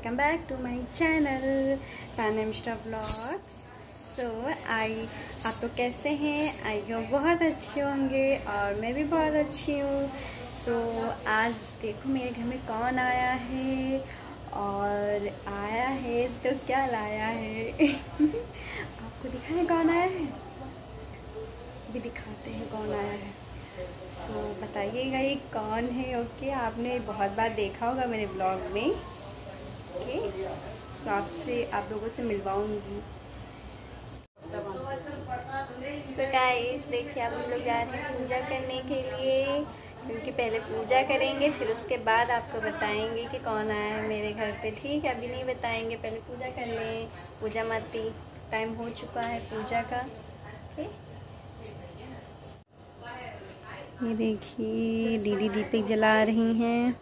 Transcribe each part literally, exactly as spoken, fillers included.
Welcome back to my channel Tanya Mishra vlogs. So I आप तो कैसे हैं? आई हो बहुत अच्छे होंगे और मैं भी बहुत अच्छी हूँ। सो so, आज देखो मेरे घर में कौन आया है, और आया है तो क्या लाया है आपको दिखाएं कौन आया है, भी दिखाते हैं कौन आया है। सो so, बताइएगा ये कौन है। Okay okay? आपने बहुत बार देखा होगा मेरे ब्लॉग में। Okay okay? so, आपसे आप लोगों से मिलवाऊंगी। सो गाइस देखिए, अब हम लोग जा रहे हैं पूजा करने के लिए, क्योंकि पहले पूजा करेंगे फिर उसके बाद आपको बताएंगे कि कौन आया है मेरे घर पे। ठीक है, अभी नहीं बताएंगे, पहले पूजा कर लें। पूजा माती टाइम हो चुका है पूजा का। okay? ये देखिए दीदी दीपक जला रही हैं।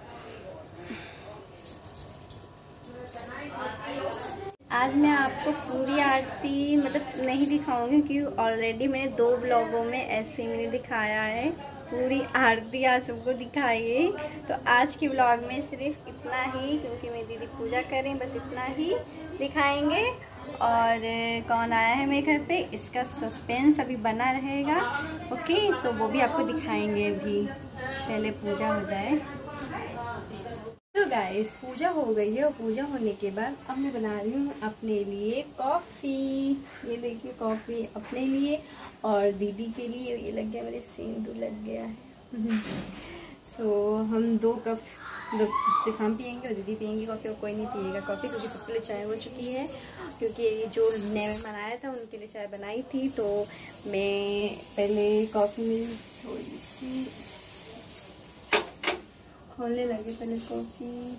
आज मैं आपको पूरी आरती मतलब नहीं दिखाऊंगी, क्योंकि ऑलरेडी मैंने दो ब्लॉगों में ऐसे मैंने दिखाया है। पूरी आरती आज सबको दिखाइए, तो आज के ब्लॉग में सिर्फ इतना ही, क्योंकि मेरी दीदी पूजा करें, बस इतना ही दिखाएंगे। और कौन आया है मेरे घर पे इसका सस्पेंस अभी बना रहेगा। ओके, सो वो भी आपको दिखाएंगे, अभी पहले पूजा हो जाए। तो गाइस पूजा हो गई है, और पूजा होने के बाद अब मैं बना रही हूँ अपने लिए कॉफ़ी। ये देखिए कॉफ़ी अपने लिए और दीदी के लिए। ये लग गया मेरे सिंदूर लग गया है। सो so, हम दो कप सिर्फ हम पियेंगे और दीदी पियेंगी कॉफ़ी, और कोई नहीं पिएगा कॉफ़ी, क्योंकि सबके लिए चाय हो चुकी है। क्योंकि जो नए मनाया था उनके लिए चाय बनाई थी, तो मैं पहले कॉफ़ी थोड़ी सी खोलने लगे। पहले कॉफ़ी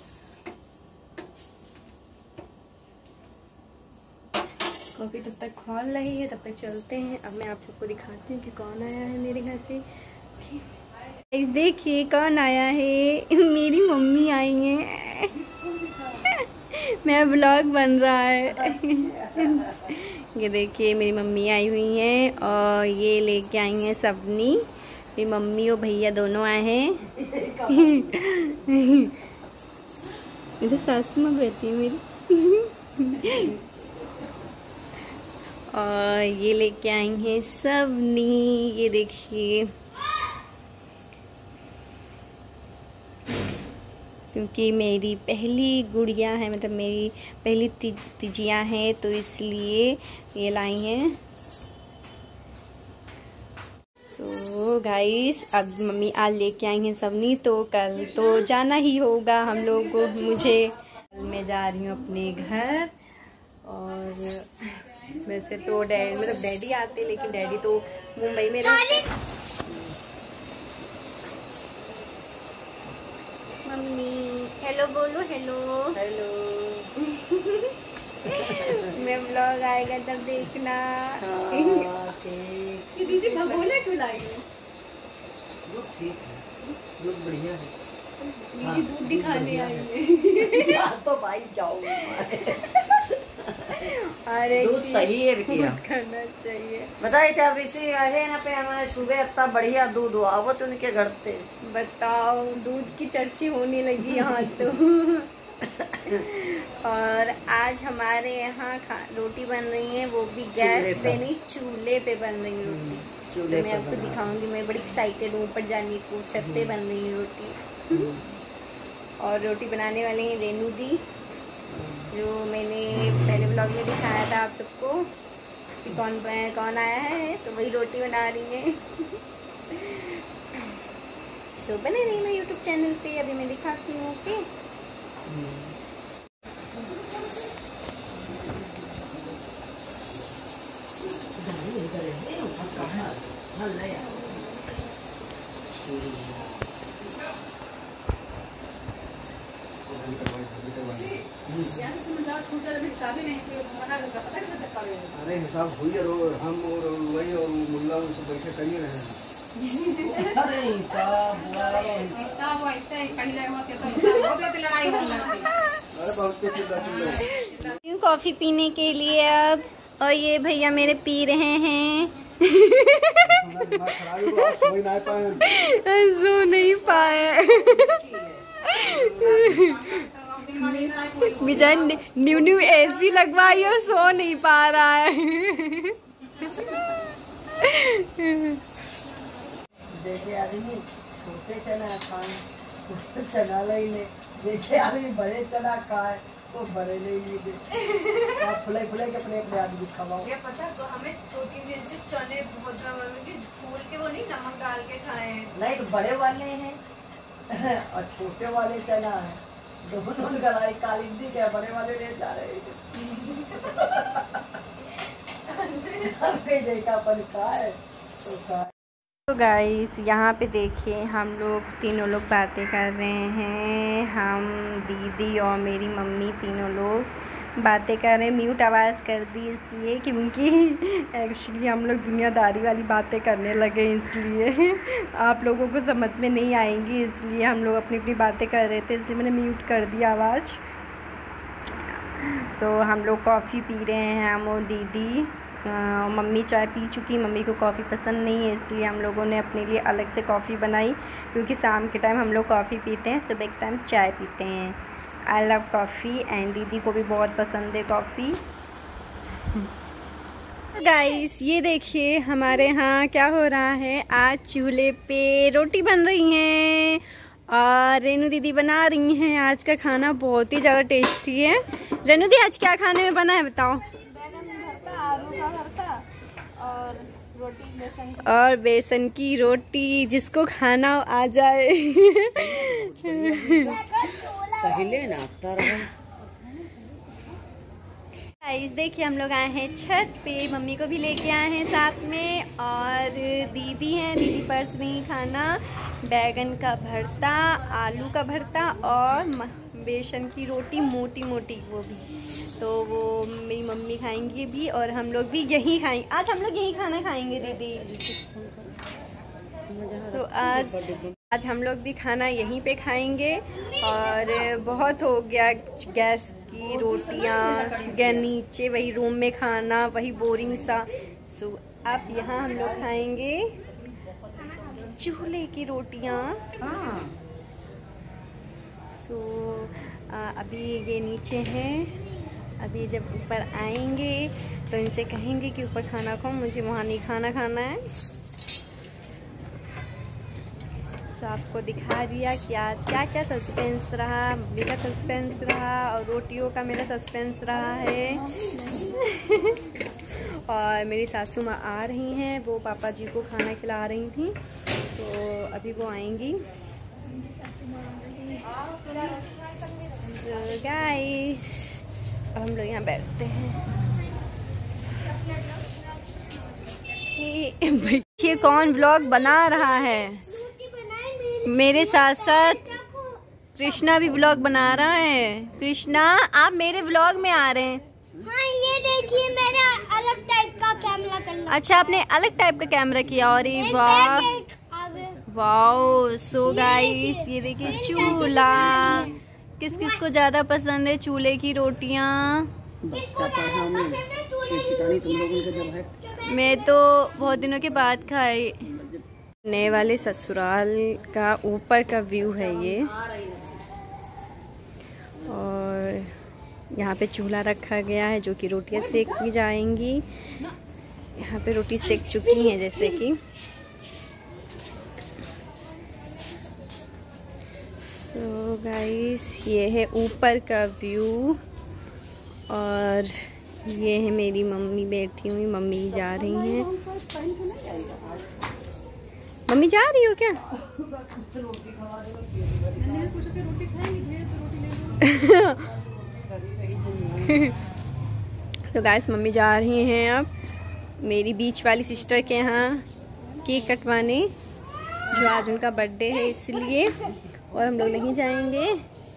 कॉफ़ी तब तक खोल रही है, तब तक चलते हैं। अब मैं आप सबको दिखाती हूँ कि कौन आया है मेरे घर पे। देखिए कौन आया है, मेरी मम्मी आई है। मेरा ब्लॉग बन रहा है। ये देखिए मेरी मम्मी आई हुई है, और ये लेके आई हैं सबनी। मेरी मम्मी और भैया दोनों आए हैं। ये तो सासू माँ बैठी है मेरी। और ये लेके आई हैं सबनी। ये देखिए, क्योंकि मेरी पहली गुड़िया है, मतलब मेरी पहली तिजिया है, तो इसलिए ये लाई हैं। सो so, गाइस अब मम्मी आज लेके आई हैं सबनी, तो कल तो जाना ही होगा हम लोग को। मुझे मैं जा रही हूँ अपने घर। और वैसे तो डैडी मतलब डैडी आते, लेकिन डैडी तो मुंबई में रहते। मम्मी हेलो बोलो। Hello hello. मैं ब्लॉग आएगा तब देखना। ये दीदी भगोना क्यों लाई है? दूध ठीक है, दूध बढ़िया है। दीदी दूध दिखाने आई है। तो भाई जाओ। अरे दूध सही है बिटिया, करना चाहिए। बताइए क्या ऋषि है ना पे हमारे सुबह इतना बढ़िया दूध हुआ वो तो उनके घर पे। बताओ, दूध की चर्चा होने लगी यहाँ तो। और आज हमारे यहाँ रोटी बन रही है, वो भी गैस पे नहीं चूल्हे पे बन रही है रोटी। तो मैं आपको दिखाऊंगी। मैं बड़ी एक्साइटेड हूँ ऊपर जाने को। छत पे बन रही है रोटी। और रोटी बनाने वाले हैं रेनू दी, जो मैंने पहले ब्लॉग में दिखाया था आप सबको कि कौन कौन आया है, तो वही रोटी बना रही है। सो बने रही मैं यूट्यूब चैनल पे, अभी मैं दिखाती हूँ। ओके अरे हिसाब हुई और हम और वही और मुल्ला उनसे बैठे कर ही रहे हैं। अरे हिसाब वैसे ही पहले होते तो हिसाब होते तो लड़ाई होने लगती। अरे बहुत कुछ चिल्ला चिल्ला कॉफी पीने के लिए अब। और ये भैया मेरे पी रहे हैं। सो नहीं पाए। विजय न्यू न्यू एसी लगवाई और सो नहीं पा रहा है। देखिए आदमी छोटे चना खाए चना नहीं ले, देखिए आदमी बड़े चना खाए तो बड़े नहीं ले, फुले फुले के अपने अपने आदमी खवाओ। ये पता तो हमें दो तीन दिन से चने बहुत फूल के वो नहीं नमक डाल के खाए हैं। नहीं तो बड़े वाले हैं और छोटे वाले चना है, दोनों गलाई कालिंदी के बड़े वाले ले जा रहे हैं। देखा अपन खाए तो खाए। तो गाइस यहाँ पे देखिए हम लोग तीनों लोग बातें कर रहे हैं, हम दीदी और मेरी मम्मी तीनों लोग बातें कर रहे हैं। म्यूट आवाज़ कर दी इसलिए क्योंकि एक्चुअली हम लोग दुनियादारी वाली बातें करने लगे, इसलिए आप लोगों को समझ में नहीं आएंगी, इसलिए हम लोग अपनी अपनी बातें कर रहे थे, इसलिए मैंने म्यूट कर दिया आवाज़। तो हम लोग कॉफ़ी पी रहे हैं, हम और दीदी। आ, मम्मी चाय पी चुकी, मम्मी को कॉफ़ी पसंद नहीं है, इसलिए हम लोगों ने अपने लिए अलग से कॉफ़ी बनाई, क्योंकि शाम के टाइम हम लोग कॉफ़ी पीते हैं, सुबह के टाइम चाय पीते हैं। आई लव कॉफ़ी एंड दीदी को भी बहुत पसंद है कॉफ़ी। गाइस ये देखिए हमारे यहाँ क्या हो रहा है, आज चूल्हे पे रोटी बन रही हैं और रेनू दीदी बना रही हैं। आज का खाना बहुत ही ज़्यादा टेस्टी है। रेनू दी आज क्या खाने में बना है बताओ? आलू का भरता और रोटी बेसन की। और बेसन की रोटी, जिसको खाना आ जाए। पहले ना गाइस देखिए हम लोग आए हैं छत पे, मम्मी को भी लेके आए हैं साथ में, और दीदी हैं, दीदी पर्स नहीं खाना, बैगन का भरता, आलू का भरता और बेसन की रोटी मोटी मोटी, वो भी तो वो मेरी मम्मी खाएंगी भी और हम लोग भी यही खाएंगे। आज हम लोग यही खाना खाएंगे दीदी। तो आज आज हम लोग भी खाना यहीं पे खाएंगे। और बहुत हो गया गैस की रोटियां, गया नीचे वही रूम में खाना, वही बोरिंग सा। सो अब यहाँ हम लोग खाएंगे चूल्हे की रोटियां। सो अभी ये नीचे हैं, अभी जब ऊपर आएंगे तो इनसे कहेंगे कि ऊपर खाना खाओ, मुझे वहाँ नहीं खाना खाना है। तो आपको दिखा दिया क्या क्या क्या सस्पेंस रहा, मम्मी का सस्पेंस रहा और रोटियों का मेरा सस्पेंस रहा है। और मेरी सासू माँ आ रही हैं, वो पापा जी को खाना खिला रही थी, तो अभी वो आएंगी। So guys, अब हम लोग यहाँ बैठते हैं। ये कौन व्लॉग बना रहा है? मेरे साथ साथ कृष्णा भी व्लॉग बना रहा है। कृष्णा आप मेरे व्लॉग में आ रहे हैं। हाँ ये देखिए मेरा अलग टाइप का कैमरा कर लिया। अच्छा आपने अलग टाइप का कैमरा किया, और ये वाह वाओ। सो गाइस ये देखिए चूल्हा, किस किस को ज्यादा पसंद है चूल्हे की रोटियां? मैं तो बहुत दिनों के बाद खाई। नए वाले ससुराल का ऊपर का व्यू है ये, और यहाँ पे चूल्हा रखा गया है जो कि रोटियां सेकी जाएंगी। यहाँ पे रोटी सेक चुकी हैं जैसे कि। सो गाइस ये है ऊपर का व्यू, और ये है मेरी मम्मी बैठी हुई, मम्मी जा रही हैं। मम्मी जा रही हो क्या? तो गाइस मम्मी जा रही हैं अब मेरी बीच वाली सिस्टर के यहाँ केक कटवाने, जो आज उनका बर्थडे है इसलिए, और हम लोग नहीं जाएंगे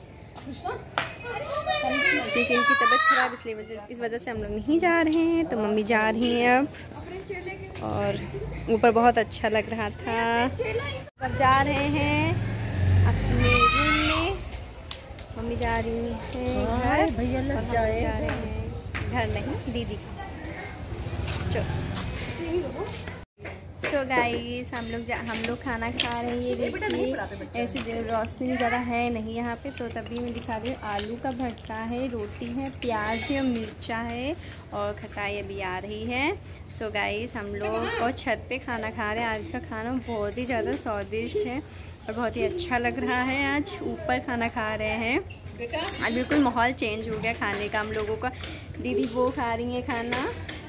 क्योंकि इनकी तबीयत खराब, इसलिए इस वजह से हम लोग नहीं जा रहे हैं। तो मम्मी जा रही हैं अब, और ऊपर बहुत अच्छा लग रहा था। अब जा रहे हैं अपने रूम में, मम्मी जा रही हैं घर, भैया लोग जा रहे हैं घर नहीं दीदी। चलो सो गाइस हम लोग हम लोग खाना खा रहे हैं। ये देखिए ऐसी रोशनी ज़्यादा है नहीं यहाँ पे, तो तभी मैं दिखा रही हूँ। आलू का भरता है, रोटी है, प्याज है, मिर्चा है और खटाई अभी आ रही है। सो गाइस हम लोग और छत पे खाना खा रहे हैं। आज का खाना बहुत ही ज़्यादा स्वादिष्ट है और बहुत ही अच्छा लग रहा है। आज ऊपर खाना खा रहे हैं। आज बिल्कुल माहौल चेंज हो गया खाने का हम लोगों का। दीदी वो खा रही है खाना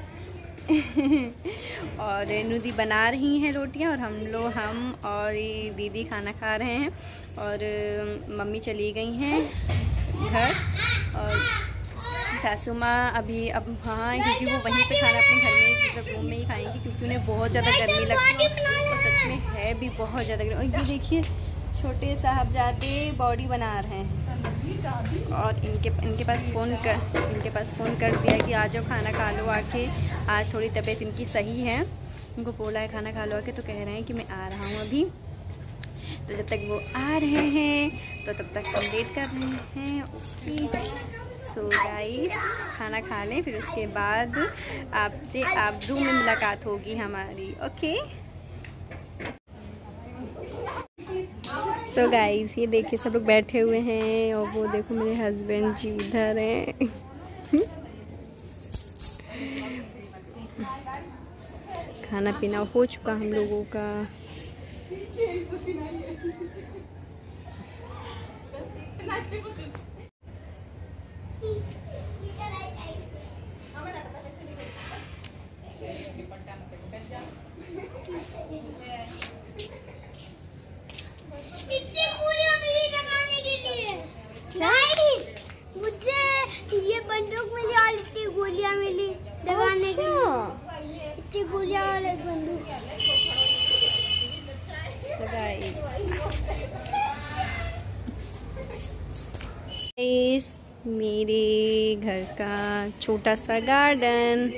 और रेनू दी बना रही हैं रोटियां और हम लोग हम और ये दीदी खाना खा रहे हैं। और मम्मी चली गई हैं घर और सासू माँ अभी अब हाँ क्योंकि वो वहीं पे खाना अपने घर में मतलब रूम में ही खाएंगी, क्योंकि उन्हें बहुत ज़्यादा गर्मी लगती है और सच में है भी बहुत ज़्यादा गर्मी। और ये देखिए छोटे साहबजादे बॉडी बना रहे हैं और इनके इनके पास फ़ोन कर इनके पास फ़ोन कर दिया कि आ जाओ खाना खा लो आके। आज थोड़ी तबीयत इनकी सही है, उनको बोला है खाना खा लो आके, तो कह रहे हैं कि मैं आ रहा हूँ अभी। तो जब तक वो आ रहे हैं तो तब तक हम वेट कर रहे हैं उसकी। सो गाइस खाना खा लें, फिर उसके बाद आपसे आप दो में मुलाकात होगी हमारी। ओके तो गाइस ये देखिए सब लोग बैठे हुए हैं और वो देखो मेरे हस्बैंड जी इधर हैं। खाना पीना हो चुका हम लोगों का। कितनी गोलियां मिली लगाने के लिए? गाइस मुझे ये बंदूक मिली और इतनी गोलियां मिली लगाने के लिए। इतनी गोलियां और एक बंदूक। इस मेरे घर का छोटा सा गार्डन।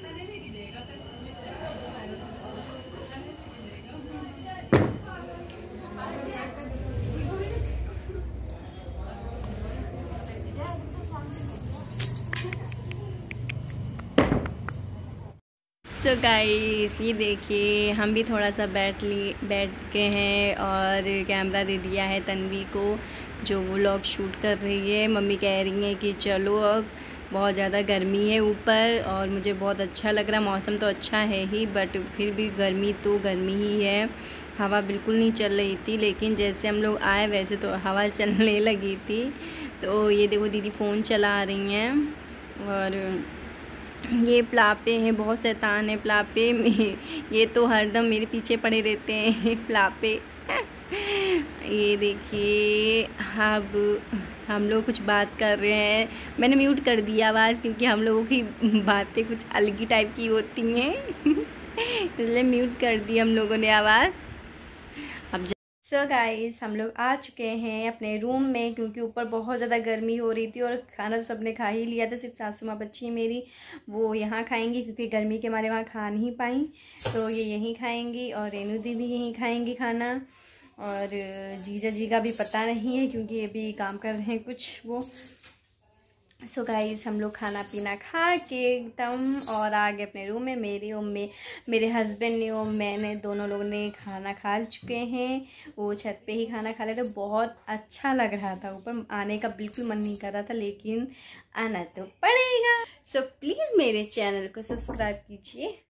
सो गाइस ये देखिए हम भी थोड़ा सा बैठ ली बैठ के हैं और कैमरा दे दिया है तन्वी को, जो वो व्लॉग शूट कर रही है। मम्मी कह रही हैं कि चलो अब बहुत ज़्यादा गर्मी है ऊपर और मुझे बहुत अच्छा लग रहा। मौसम तो अच्छा है ही बट फिर भी गर्मी तो गर्मी ही है। हवा बिल्कुल नहीं चल रही थी, लेकिन जैसे हम लोग आए वैसे तो हवा चलने लगी थी। तो ये देखो दीदी फ़ोन चला रही हैं और ये प्लापे हैं, बहुत शैतान है प्लापे। ये तो हरदम मेरे पीछे पड़े रहते हैं प्लापे। ये देखिए अब हम लोग कुछ बात कर रहे हैं। मैंने म्यूट कर दिया आवाज़ क्योंकि हम लोगों की बातें कुछ अलग ही टाइप की होती हैं इसलिए म्यूट कर दी हम लोगों ने आवाज़। अब सो गाइस हम लोग आ चुके हैं अपने रूम में, क्योंकि ऊपर बहुत ज़्यादा गर्मी हो रही थी और खाना तो सबने खा ही लिया था। सिर्फ सासू माँ बच्ची मेरी वो यहाँ खाएंगी क्योंकि गर्मी के मारे वहाँ खा नहीं पाई, तो ये यहीं खाएंगी और रेनू दी भी यहीं खाएंगी खाना। और जीजा जी का भी पता नहीं है क्योंकि ये भी काम कर रहे हैं कुछ वो। सो गाइस हम लोग खाना पीना खा के एकदम और आ गए अपने रूम में। मेरी और मे, मेरे हस्बैंड ने और मैंने दोनों लोगों ने खाना खा चुके हैं। वो छत पे ही खाना खा लेते, बहुत अच्छा लग रहा था। ऊपर आने का बिल्कुल मन नहीं कर रहा था, लेकिन आना तो पड़ेगा। सो प्लीज़ मेरे चैनल को सब्सक्राइब कीजिए।